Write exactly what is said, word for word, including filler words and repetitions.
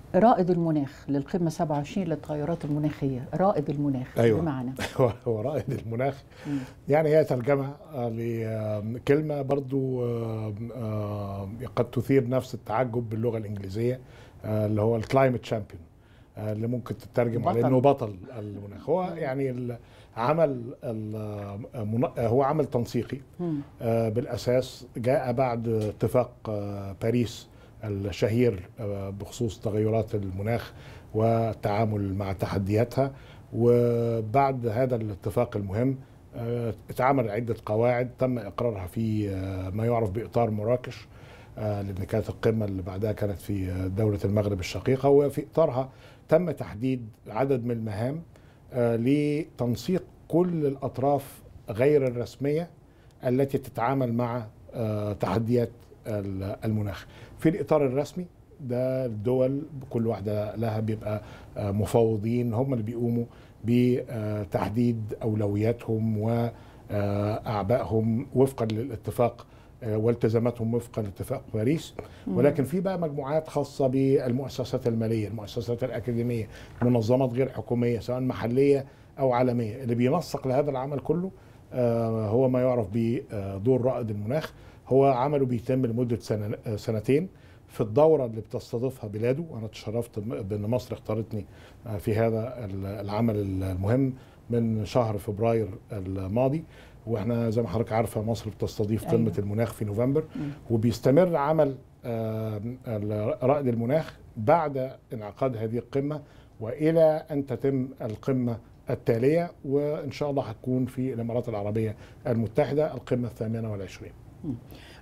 رائد المناخ للقمة سبعة وعشرين للتغيرات المناخية، رائد المناخ. أيوة. بمعنى هو هو رائد المناخ. مم. يعني هي ترجمة لكلمة برضو آه، آه، قد تثير نفس التعجب باللغة الإنجليزية، آه، اللي هو الكلايمت شامبيون، اللي ممكن تترجم على انه بطل. بطل المناخ. هو مم. يعني ال- عمل ال- هو عمل تنسيقي مم. آه، بالاساس جاء بعد اتفاق آه، باريس الشهير آه، بخصوص تغيرات المناخ والتعامل مع تحدياتها. وبعد هذا الاتفاق المهم آه، اتعمل عدة قواعد تم إقرارها في آه، ما يعرف بإطار مراكش، آه، لأن كانت القمة اللي بعدها كانت في آه، دولة المغرب الشقيقة. وفي إطارها تم تحديد عدد من المهام آه، لتنسيق كل الأطراف غير الرسمية التي تتعامل مع آه، تحديات ال- المناخ. في الإطار الرسمي ده الدول كل واحدة لها بيبقى آه، مفوضين هم اللي بيقوموا بتحديد أولوياتهم وأعبائهم وفقا للاتفاق آه، والتزاماتهم وفقا لاتفاق باريس. مم. ولكن في بقى مجموعات خاصة بالمؤسسات المالية، المؤسسات الأكاديمية، منظمات غير حكومية سواء محلية أو عالمية، اللي بينسق لهذا العمل كله آه، هو ما يعرف بدور رائد المناخ. هو عمله بيتم لمدة سنة آه، سنتين في الدورة اللي بتستضيفها بلاده. وأنا تشرفت بأن مصر اختارتني آه، في هذا العمل المهم من شهر فبراير الماضي. واحنا زي ما حضرتك عارفه مصر بتستضيف قمه أيوة. المناخ في نوفمبر. مم. وبيستمر عمل آه، رائد المناخ بعد انعقاد هذه القمه والى ان تتم القمه التاليه، وان شاء الله هتكون في الامارات العربيه المتحده القمه الثامنه والعشرين. مم.